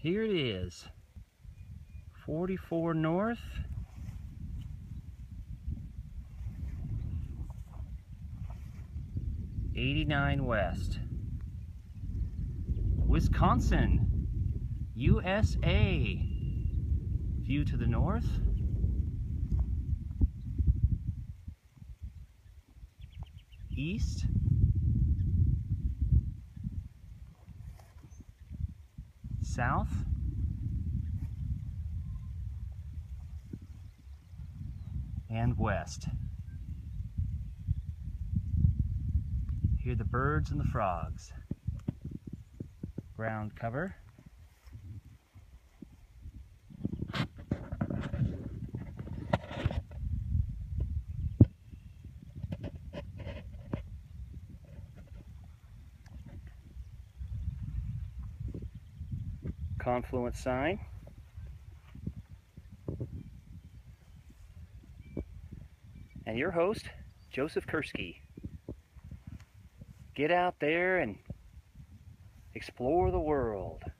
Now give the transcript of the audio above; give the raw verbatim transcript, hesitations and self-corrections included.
here it is. forty-four north. eighty-nine west. Wisconsin, U S A. View to the north. East. South. And west. Hear the birds and the frogs. Ground cover. Confluence sign. And your host, Joseph Kurski. Get out there and explore the world.